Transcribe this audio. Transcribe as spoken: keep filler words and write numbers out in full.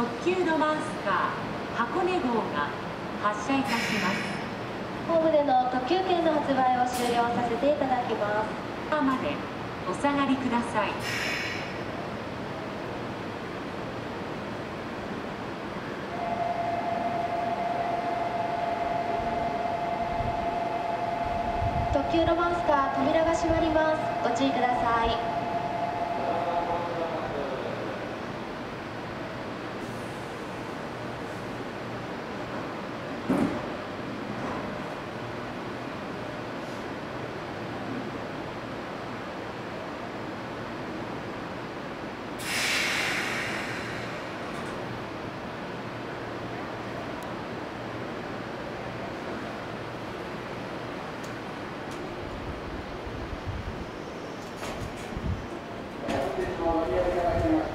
特急ロマンスカー箱根号が発車いたします。 ホームでの特急券の発売を終了させていただきます。 までお下がりください。 特急ロマンスカー扉が閉まります。ご注意ください。 お乗り上げいただきまし